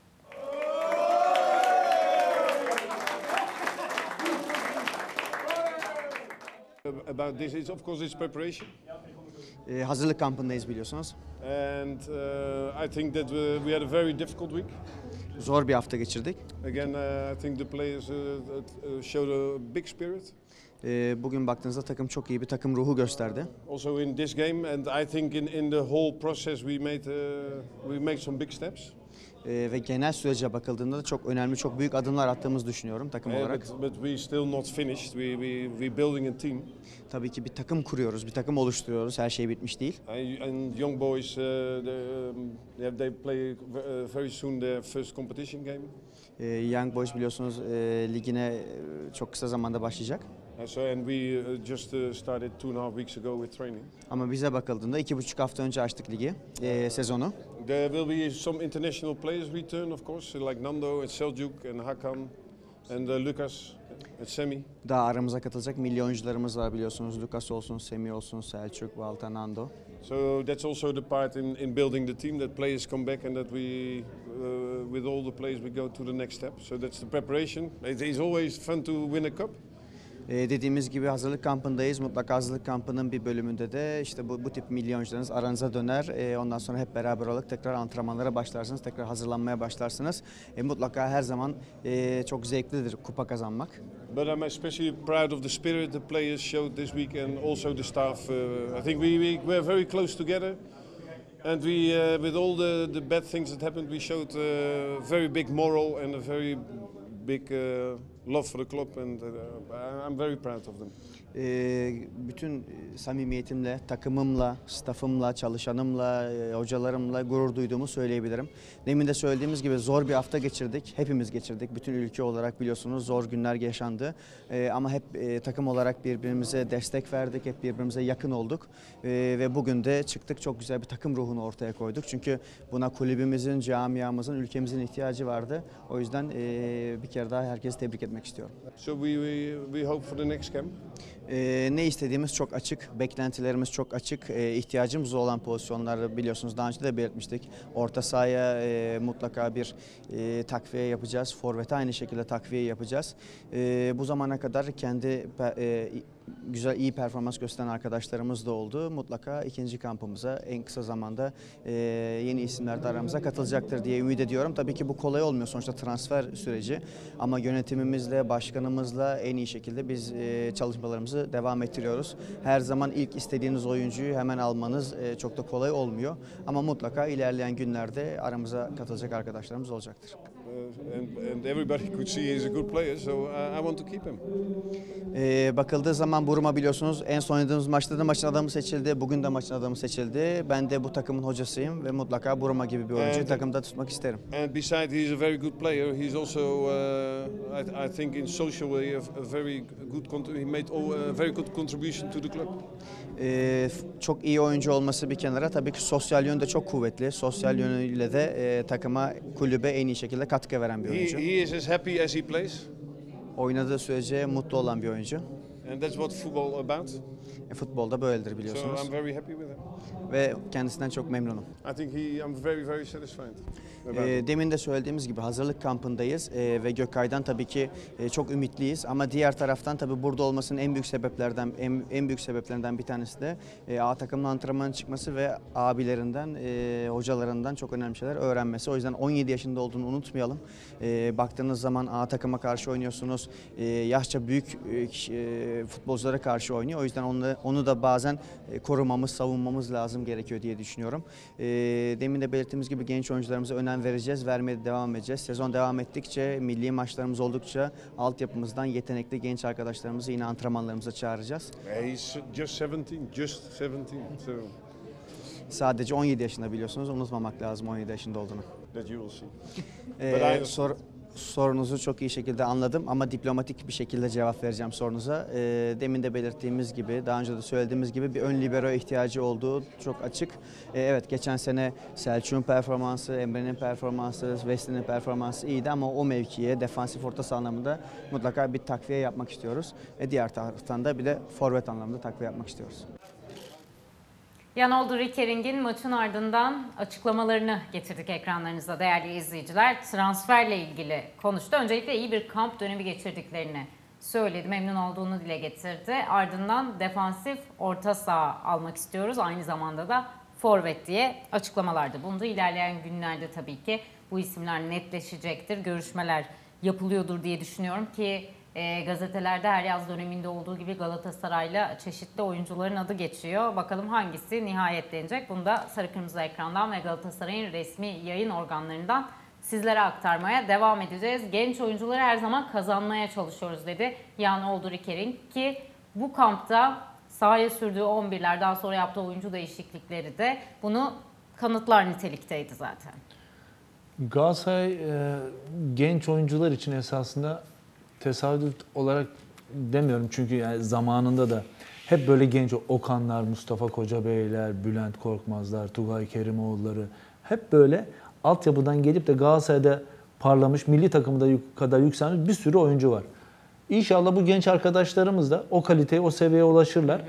About this, of course, it's preparation. Hazırlık kampındayız biliyorsunuz. And I think that we had a very difficult week. Zor bir hafta geçirdik. Again, I think the players showed a big spirit. Bugün baktığınızda takım çok iyi bir takım ruhu gösterdi. Also in this game, and I think in the whole process we made some big steps. Ve genel sürece bakıldığında da çok önemli, çok büyük adımlar attığımızı düşünüyorum takım olarak. But we still not finished. We building a team. Tabii ki bir takım kuruyoruz, bir takım oluşturuyoruz. Her şey bitmiş değil. And young boys, they play very soon their first competition game. Young Boys biliyorsunuz ligine çok kısa zamanda başlayacak. And we just started 2.5 weeks ago with training. Ama bize bakıldığında 2,5 hafta önce açtık ligi, sezonu. There will be some international players return, of course, like Nando and Seljuk and Hakan and Lucas and Semi. Daha aramıza katılacak milli oyuncularımız var biliyorsunuz. Lucas olsun, Semi olsun, Selçuk, Valta, Nando. So that's also the part in building the team, that players come back and that we, with all the players, we go to the next step. So that's the preparation. It is always fun to win a cup. Dediğimiz gibi hazırlık kampındayız. Mutlaka hazırlık kampının bir bölümünde de işte bu tip milli oyuncularınız aranıza döner. Ondan sonra hep beraber olarak tekrar antrenmanlara başlarsınız, tekrar hazırlanmaya başlarsınız. Mutlaka her zaman çok zevklidir kupa kazanmak. But I'm especially proud of the spirit the players showed this week and also the staff. I think we were very close together. And we, with all the bad things that happened, we showed very big moral and a very big love for the club, and I'm very proud of them. Bütün samimiyetimle, takımımla, staffımla, çalışanımla, hocalarımla gurur duyduğumu söyleyebilirim. Demin de söylediğimiz gibi zor bir hafta geçirdik. Hepimiz geçirdik. Bütün ülke olarak biliyorsunuz zor günler yaşandı. Ama hep takım olarak birbirimize destek verdik. Hep birbirimize yakın olduk. Ve bugün de çıktık, çok güzel bir takım ruhunu ortaya koyduk. Çünkü buna kulübümüzün, camiamızın, ülkemizin ihtiyacı vardı. O yüzden bir kere daha herkesi tebrik etmek istiyorum. So we hope for the next camp. Ne istediğimiz çok açık, beklentilerimiz çok açık, ihtiyacımız olan pozisyonları biliyorsunuz daha önce de belirtmiştik. Orta sahaya mutlaka bir takviye yapacağız, forvete aynı şekilde takviye yapacağız. Bu zamana kadar kendi güzel, iyi performans gösteren arkadaşlarımız da oldu. Mutlaka ikinci kampımıza en kısa zamanda yeni isimler de aramıza katılacaktır diye ümit ediyorum. Tabii ki bu kolay olmuyor sonuçta transfer süreci ama yönetimimizle, başkanımızla en iyi şekilde biz çalışmalarımızı devam ettiriyoruz. Her zaman ilk istediğiniz oyuncuyu hemen almanız çok da kolay olmuyor ama mutlaka ilerleyen günlerde aramıza katılacak arkadaşlarımız olacaktır. And everybody could see he's a good player, so I want to keep him. Bakıldığı zaman Buruma biliyorsunuz en son oynadığımız maçta da maçın adamı seçildi. Bugün de maçın adamı seçildi. Ben de bu takımın hocasıyım ve mutlaka Buruma gibi bir oyuncuyu takımda tutmak isterim. And besides, he's a very good player. He's also, I think, in social way, a very good. He made a very good contribution to the club. Çok iyi oyuncu olması bir kenara, tabii ki sosyal yönü de çok kuvvetli. Sosyal yönüyle de takıma, kulübe en iyi şekilde katkı veren bir oyuncu. He is as happy as he plays. Oynadığı sürece mutlu olan bir oyuncu. And that's what football about. Futbolda böyledir So biliyorsunuz. I'm very happy with him. Ve kendisinden çok memnunum. I think I'm very satisfied. Demin de söylediğimiz gibi hazırlık kampındayız ve Gökay'dan tabii ki çok ümitliyiz ama diğer taraftan tabii burada olmasının en büyük sebeplerinden bir tanesi de A takımın antrenmana çıkması ve abilerinden, hocalarından çok önemli şeyler öğrenmesi. O yüzden 17 yaşında olduğunu unutmayalım. Baktığınız zaman A takıma karşı oynuyorsunuz. Yaşça büyük futbolculara karşı oynuyor. O yüzden onu da bazen korumamız, savunmamız lazım gerekiyor diye düşünüyorum. Demin de belirttiğimiz gibi genç oyuncularımıza önem vereceğiz, vermeye devam edeceğiz. Sezon devam ettikçe, milli maçlarımız oldukça altyapımızdan yetenekli genç arkadaşlarımızı yine antrenmanlarımıza çağıracağız. He's just 17, so Sadece 17 yaşında biliyorsunuz, unutmamak lazım 17 yaşında olduğunu. that you will see. Sorunuzu çok iyi şekilde anladım ama diplomatik bir şekilde cevap vereceğim sorunuza. Demin de belirttiğimiz gibi, daha önce de söylediğimiz gibi bir ön libero ihtiyacı olduğu çok açık. Evet, geçen sene Selçuk'un performansı, Emre'nin performansı, Wesley'nin performansı iyiydi ama o mevkiye defansif orta saha anlamında mutlaka bir takviye yapmak istiyoruz. Diğer taraftan da bir de forvet anlamında takviye yapmak istiyoruz. Jan-Oldur Rikkering'in maçın ardından açıklamalarını getirdik ekranlarınıza değerli izleyiciler. Transferle ilgili konuştu. Öncelikle iyi bir kamp dönemi geçirdiklerini söyledi. Memnun olduğunu dile getirdi. Ardından defansif orta saha almak istiyoruz. Aynı zamanda da forvet diye açıklamalarda bulundu. İlerleyen günlerde tabii ki bu isimler netleşecektir. Görüşmeler yapılıyordur diye düşünüyorum ki gazetelerde her yaz döneminde olduğu gibi Galatasaray'la çeşitli oyuncuların adı geçiyor. Bakalım hangisi nihayetlenecek? Bunu da Sarı Kırmızı Ekran'dan ve Galatasaray'ın resmi yayın organlarından sizlere aktarmaya devam edeceğiz. Genç oyuncuları her zaman kazanmaya çalışıyoruz dedi Jan-Oldur Rikkering ki bu kampta sahaya sürdüğü 11'ler daha sonra yaptığı oyuncu değişiklikleri de bunu kanıtlar nitelikteydi zaten. Galatasaray genç oyuncular için esasında tesadüf olarak demiyorum çünkü yani zamanında da hep böyle genç Okanlar, Mustafa Kocabeyler, Bülent Korkmazlar, Tugay Kerimoğulları hep böyle altyapıdan gelip de Galatasaray'da parlamış, milli takımda kadar yükselmiş bir sürü oyuncu var. İnşallah bu genç arkadaşlarımız da o kaliteye, o seviyeye ulaşırlar.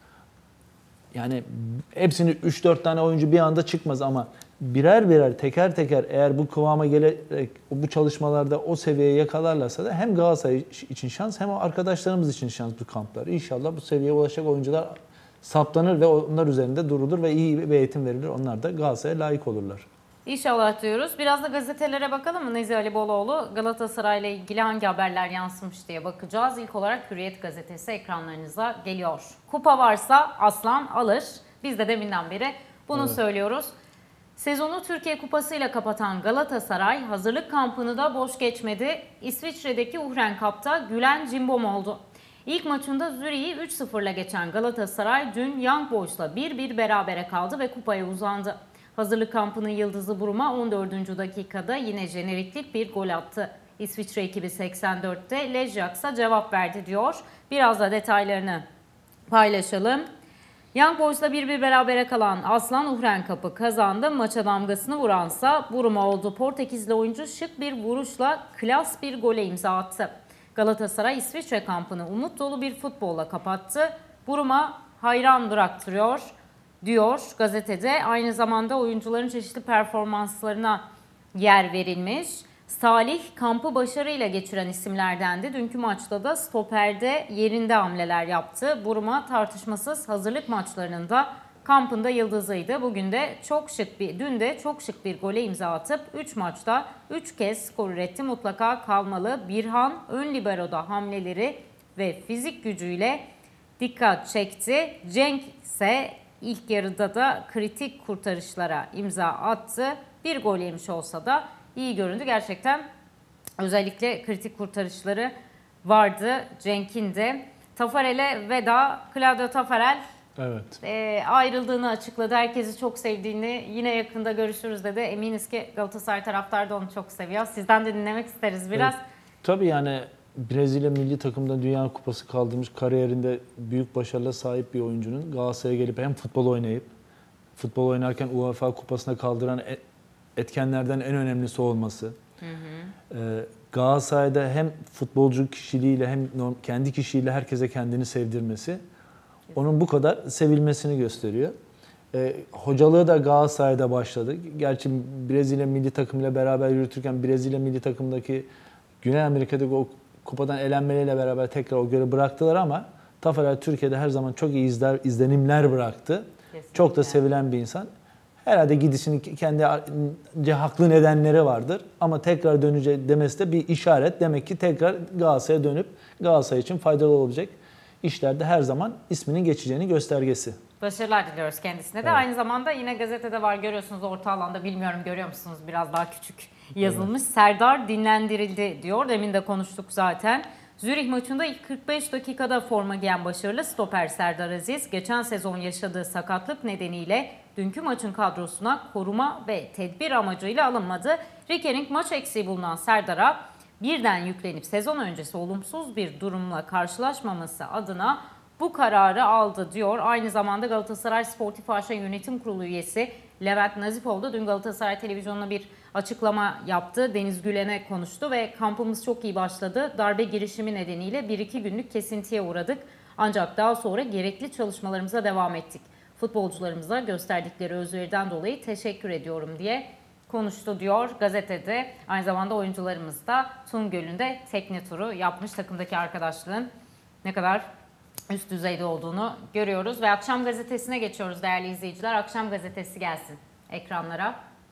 Yani hepsini 3-4 tane oyuncu bir anda çıkmaz ama birer birer, teker teker eğer bu kıvama gelerek bu çalışmalarda o seviyeye yakalarlarsa da hem Galatasaray için şans hem arkadaşlarımız için şans bu kamplar. İnşallah bu seviyeye ulaşacak oyuncular saptanır ve onlar üzerinde durulur ve iyi bir eğitim verilir. Onlar da Galatasaray'a layık olurlar. İnşallah diyoruz. Biraz da gazetelere bakalım mı? Nezih Aliboğluoğlu Galatasaray'la ilgili hangi haberler yansımış diye bakacağız. İlk olarak Hürriyet gazetesi ekranlarınıza geliyor. Kupa varsa aslan alır. Biz de deminden beri bunu söylüyoruz. Sezonu Türkiye Kupası ile kapatan Galatasaray hazırlık kampını da boş geçmedi. İsviçre'deki Uhren Cup'ta gülen cimbom oldu. İlk maçında Zürich'i 3-0'la geçen Galatasaray dün Young Boys'la 1-1 berabere kaldı ve kupaya uzandı. Hazırlık kampının yıldızı Buruma 14. dakikada yine jeneriklik bir gol attı. İsviçre ekibi 84'te Lejac'sa cevap verdi diyor. Biraz da detaylarını paylaşalım. Young Boys'la 1-1 berabere kalan Aslan Uhren Cup'ı kazandı. Maça damgasını vuransa Buruma oldu. Portekizli oyuncu şık bir vuruşla klas bir gole imza attı. Galatasaray İsviçre kampını umut dolu bir futbolla kapattı. Buruma hayran bıraktırıyor diyor gazetede. Aynı zamanda oyuncuların çeşitli performanslarına yer verilmiş. Salih kampı başarıyla geçiren isimlerdendi. Dünkü maçta da stoperde yerinde hamleler yaptı. Buruma tartışmasız hazırlık maçlarının da kampında yıldızıydı. Dün de çok şık bir gole imza atıp 3 maçta 3 kez skor üretti. Mutlaka kalmalı. Birhan ön libero'da hamleleri ve fizik gücüyle dikkat çekti. Cenk ise ilk yarıda da kritik kurtarışlara imza attı. Bir gol yemiş olsa da iyi göründü. Gerçekten özellikle kritik kurtarışları vardı Cenk'in de. Tafarel'e veda. Claudio Tafarel Evet. ayrıldığını açıkladı. Herkesi çok sevdiğini, yine yakında görüşürüz dedi. Eminiz ki Galatasaray taraftarı da onu çok seviyor. Sizden de dinlemek isteriz biraz. Evet. Tabii yani Brezilya milli takımda Dünya Kupası kaldırmış, kariyerinde büyük başarıya sahip bir oyuncunun Galatasaray'a gelip hem futbol oynarken UEFA Kupası'na kaldıran etkenlerden en önemlisi olması. Galatasaray'da hem futbolcu kişiliğiyle hem kendi kişiliğiyle herkese kendini sevdirmesi onun bu kadar sevilmesini gösteriyor. Hocalığı da Galatasaray'da başladı. Gerçi Brezilya milli takımıyla beraber yürütürken Brezilya milli takımdaki Güney Amerika'daki o kupadan elenmeleriyle beraber tekrar o görevi bıraktılar ama Tafarel Türkiye'de her zaman çok iyi izlenimler bıraktı. Kesinlikle. Çok da sevilen bir insan. Herhalde gidişinin kendi haklı nedenleri vardır. Ama tekrar döneceği demesi de bir işaret. Demek ki tekrar Galatasaray'a dönüp Galatasaray için faydalı olacak işlerde her zaman isminin geçeceğini göstergesi. Başarılar diliyoruz kendisine de. Evet. Aynı zamanda yine gazetede var, görüyorsunuz orta alanda, bilmiyorum görüyor musunuz, biraz daha küçük yazılmış. Evet. Serdar dinlendirildi diyor. Demin de konuştuk zaten. Zürih maçında ilk 45 dakikada forma giyen başarılı stoper Serdar Aziz, geçen sezon yaşadığı sakatlık nedeniyle dünkü maçın kadrosuna koruma ve tedbir amacıyla alınmadı. Rickering maç eksiği bulunan Serdar'a birden yüklenip sezon öncesi olumsuz bir durumla karşılaşmaması adına bu kararı aldı diyor. Aynı zamanda Galatasaray Sportif AŞ Yönetim Kurulu üyesi Levent Nazifov da dün Galatasaray Televizyonu'na bir açıklama yaptı. Deniz Gülen'e konuştu ve kampımız çok iyi başladı. Darbe girişimi nedeniyle 1-2 günlük kesintiye uğradık. Ancak daha sonra gerekli çalışmalarımıza devam ettik. Futbolcularımıza gösterdikleri özveriden dolayı teşekkür ediyorum diye konuştu diyor gazetede. Aynı zamanda oyuncularımız da Tum Gölü'nde tekne turu yapmış. Takımdaki arkadaşlığın ne kadar üst düzeyde olduğunu görüyoruz ve Akşam Gazetesi'ne geçiyoruz değerli izleyiciler. Akşam Gazetesi gelsin ekranlara.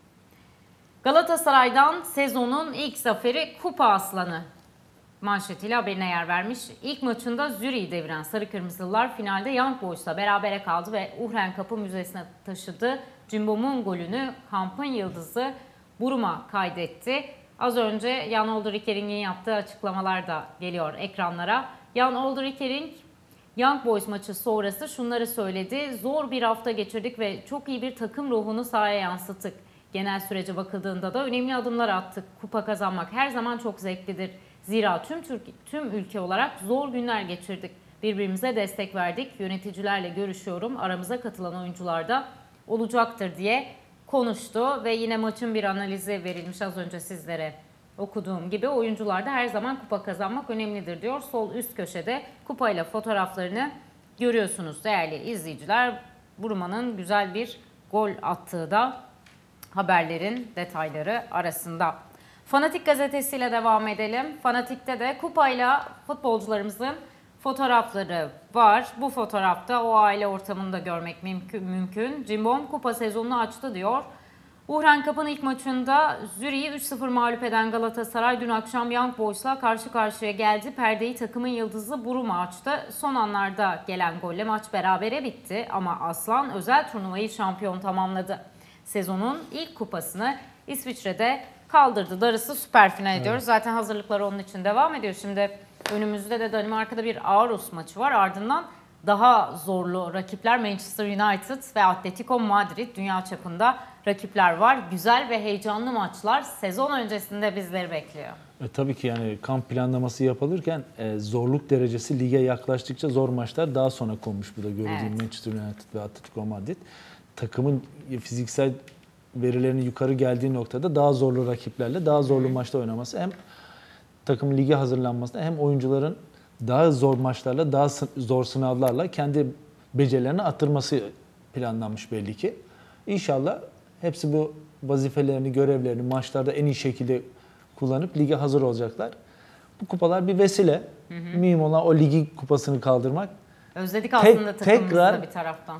Galatasaray'dan sezonun ilk zaferi Kupa Aslanı manşetiyle haberine yer vermiş. İlk maçında Zürich'i deviren Sarı Kırmızılılar finalde Young Boys'la berabere kaldı ve Uhren Cup'ı müzesine taşıdı. Cimbom'un golünü kampın yıldızı Buruma kaydetti. Az önce Jan Olderikering'in yaptığı açıklamalar da geliyor ekranlara. Jan Olderikering Young Boys maçı sonrası şunları söyledi. Zor bir hafta geçirdik ve çok iyi bir takım ruhunu sahaya yansıttık. Genel sürece bakıldığında da önemli adımlar attık. Kupa kazanmak her zaman çok zevklidir. Zira tüm ülke olarak zor günler geçirdik. Birbirimize destek verdik. Yöneticilerle görüşüyorum. Aramıza katılan oyuncular da olacaktır diye konuştu. Ve yine maçın bir analizi verilmiş az önce sizlere okuduğum gibi. Oyuncularda her zaman kupa kazanmak önemlidir diyor. Sol üst köşede kupayla fotoğraflarını görüyorsunuz değerli izleyiciler. Buruma'nın güzel bir gol attığı da haberlerin detayları arasında. Fanatik gazetesiyle devam edelim. Fanatik'te de kupayla futbolcularımızın fotoğrafları var. Bu fotoğrafta o aile ortamında görmek mümkün. Cimbom kupa sezonunu açtı diyor. Uhren Cup'ın ilk maçında Zürich'i 3-0 mağlup eden Galatasaray dün akşam Young Boys'la karşı karşıya geldi. Perdeyi takımın yıldızı Buruma açtı. Son anlarda gelen golle maç berabere bitti ama Aslan özel turnuvayı şampiyon tamamladı. sezonun ilk kupasını İsviçre'de kaldırdı. Darısı süper final ediyoruz. Zaten hazırlıkları onun için devam ediyor. Şimdi önümüzde de Danimarka'da bir Aarhus maçı var. Ardından daha zorlu rakipler Manchester United ve Atletico Madrid, dünya çapında rakipler var. Güzel ve heyecanlı maçlar sezon öncesinde bizleri bekliyor. Tabii ki yani kamp planlaması yapılırken zorluk derecesi lige yaklaştıkça zor maçlar daha sonra konmuş. Bu da gördüğüm Manchester United ve Atletico Madrid. Takımın fiziksel verilerinin yukarı geldiği noktada daha zorlu rakiplerle daha zorlu maçta oynaması hem takımın lige hazırlanmasında hem oyuncuların daha zor maçlarla, daha zor sınavlarla kendi becerilerini arttırması planlanmış belli ki. İnşallah hepsi bu vazifelerini, görevlerini maçlarda en iyi şekilde kullanıp lige hazır olacaklar. Bu kupalar bir vesile. Mühim olan o ligi kupasını kaldırmak. Özledik aslında takımımızı da bir taraftan.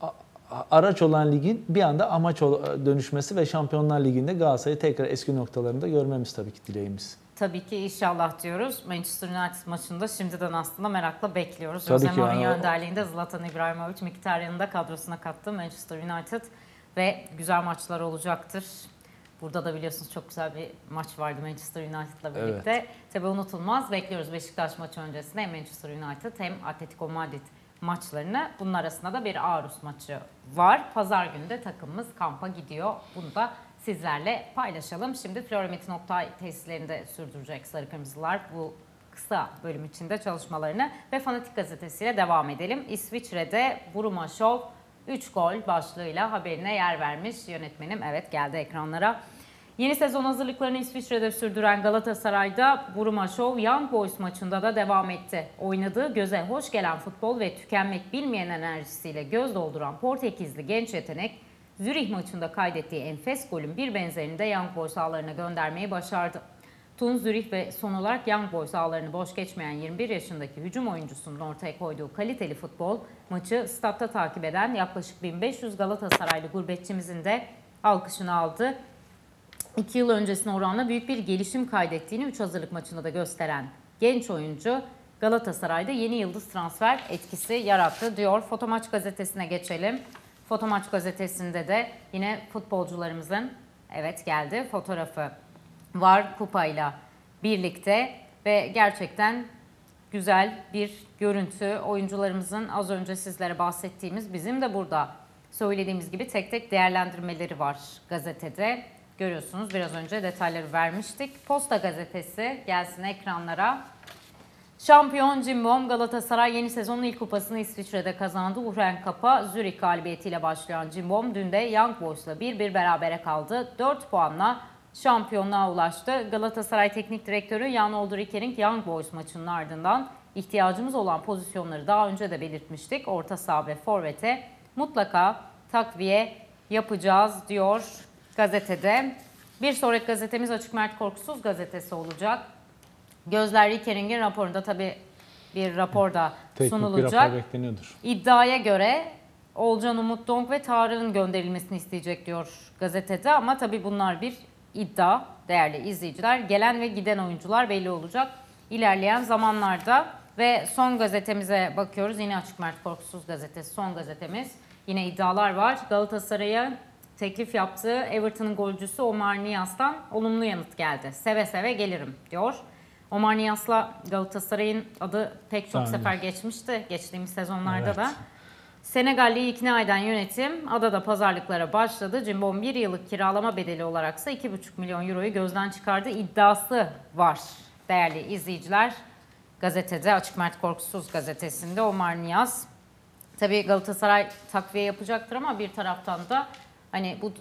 Araç olan ligin bir anda amaç dönüşmesi ve Şampiyonlar Ligi'nde Galatasaray'ı tekrar eski noktalarında görmemiz tabii ki dileğimiz. Tabii ki inşallah diyoruz. Manchester United maçında şimdiden aslında merakla bekliyoruz. Tabii Jose ki Mourinho yani önderliğinde Zlatan İbrahimovic, Mkhitaryan'ı da kadrosuna kattı Manchester United ve güzel maçlar olacaktır. Burada da biliyorsunuz çok güzel bir maç vardı Manchester United'la birlikte. Evet. Tabii unutulmaz. Bekliyoruz Beşiktaş maçı öncesinde hem Manchester United hem Atletico Madrid maçlarını. Bunun arasında da bir Aarhus maçı var. Pazar günü de takımımız kampa gidiyor. Bunu da sizlerle paylaşalım. Şimdi Florametin Oktay tesislerinde sürdürecek Sarı Kırmızılar bu kısa bölüm içinde çalışmalarını ve Fanatik gazetesiyle devam edelim. İsviçre'de Buruma Show 3 gol başlığıyla haberine yer vermiş yönetmenim. Evet, geldi ekranlara. Yeni sezon hazırlıklarını İsviçre'de sürdüren Galatasaray'da Buruma Show Young Boys maçında da devam etti. Oynadığı göze hoş gelen futbol ve tükenmek bilmeyen enerjisiyle göz dolduran Portekizli genç yetenek, Zürih maçında kaydettiği enfes golün bir benzerini de Young Boys ağlarına göndermeyi başardı. Tun Zürih ve son olarak Young Boys ağlarını boş geçmeyen 21 yaşındaki hücum oyuncusunun ortaya koyduğu kaliteli futbol, maçı statta takip eden yaklaşık 1500 Galatasaraylı gurbetçimizin de alkışını aldı. 2 yıl öncesine oranla büyük bir gelişim kaydettiğini 3 hazırlık maçında da gösteren genç oyuncu Galatasaray'da yeni yıldız transfer etkisi yarattı diyor. Fotomaç gazetesine geçelim. Fotomaç gazetesinde de yine futbolcularımızın geldi fotoğrafı var kupayla birlikte ve gerçekten güzel bir görüntü. Oyuncularımızın az önce sizlere bahsettiğimiz, bizim de burada söylediğimiz gibi tek tek değerlendirmeleri var gazetede. Görüyorsunuz, biraz önce detayları vermiştik. Posta gazetesi gelsin ekranlara. Şampiyon Cimbom Galatasaray yeni sezonun ilk kupasını İsviçre'de kazandı. Uhren Kap'a Zürih galibiyetiyle başlayan Cimbom dün de Young Boys'la 1-1 berabere kaldı. 4 puanla şampiyonluğa ulaştı. Galatasaray Teknik Direktörü Jan Olderikering Young Boys maçının ardından ihtiyacımız olan pozisyonları daha önce de belirtmiştik. Orta saha ve forvete mutlaka takviye yapacağız diyor gazetede. Bir sonraki gazetemiz Açık Mert Korkusuz gazetesi olacak. Gözler Rikering'in raporunda tabii bir rapor da sunulacak. Bir rapor bekleniyordur. İddiaya göre Olcan Umut Donk ve Tarık'ın gönderilmesini isteyecek diyor gazetede ama tabii bunlar bir iddia değerli izleyiciler. Gelen ve giden oyuncular belli olacak ilerleyen zamanlarda ve son gazetemize bakıyoruz. Yine Açık Mert Korkusuz gazetesi son gazetemiz. Yine iddialar var. Galatasaray'a teklif yaptığı Everton'ın golcüsü Omar Niyaz'dan olumlu yanıt geldi. Seve seve gelirim diyor. Omar Niyaz'la Galatasaray'ın adı pek çok sefer geçmişti geçtiğimiz sezonlarda da. Senegalli'yi ikna eden yönetim adada pazarlıklara başladı. Cimbom 1 yıllık kiralama bedeli olaraksa 2,5 milyon euroyu gözden çıkardı iddiası var değerli izleyiciler. Gazetede Açık Mert Korkusuz gazetesinde Omar Niyaz. Tabii Galatasaray takviye yapacaktır ama bir taraftan da hani bu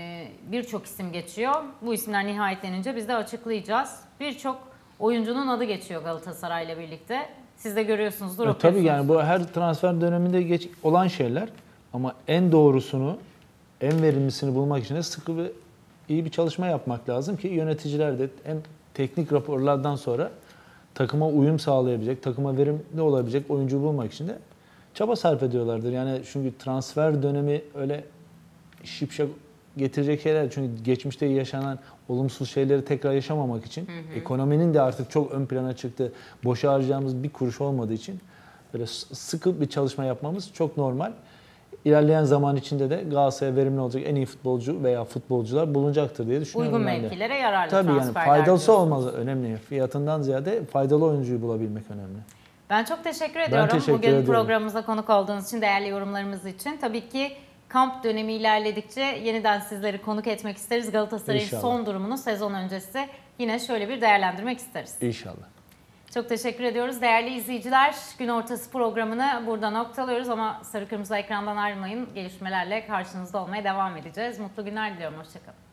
birçok isim geçiyor. Bu isimler nihayetlenince biz de açıklayacağız. Birçok oyuncunun adı geçiyor Galatasaray ile birlikte. Siz de görüyorsunuzdur. Tabii yani bu her transfer döneminde olan şeyler ama en doğrusunu, en verimlisini bulmak için de sıkı ve iyi bir çalışma yapmak lazım ki yöneticiler de hem teknik raporlardan sonra takıma uyum sağlayabilecek, takıma verimli olabilecek oyuncu bulmak için de çaba sarf ediyorlardır. Yani çünkü transfer dönemi öyle şipşak getirecek şeyler. Çünkü geçmişte yaşanan olumsuz şeyleri tekrar yaşamamak için ekonominin de artık çok ön plana çıktı. Boşa harcayacağımız bir kuruş olmadığı için böyle sıkı bir çalışma yapmamız çok normal. ilerleyen zaman içinde de Galatasaray'a verimli olacak en iyi futbolcu veya futbolcular bulunacaktır diye düşünüyorum Uygun ben de. mevkilere yararlı Tabii yani transferler faydası diyorsunuz. olmaz önemli. Fiyatından ziyade faydalı oyuncuyu bulabilmek önemli. Ben çok teşekkür ediyorum. teşekkür Bugün ediyorum. programımıza konuk olduğunuz için, değerli yorumlarımız için. Tabii ki kamp dönemi ilerledikçe yeniden sizleri konuk etmek isteriz. Galatasaray'ın İnşallah. son durumunu sezon öncesi yine şöyle bir değerlendirmek isteriz. İnşallah. Çok teşekkür ediyoruz. Değerli izleyiciler, gün ortası programını burada noktalıyoruz ama sarı kırmızı ekrandan ayrılmayın. Gelişmelerle karşınızda olmaya devam edeceğiz. Mutlu günler diliyorum. Hoşçakalın.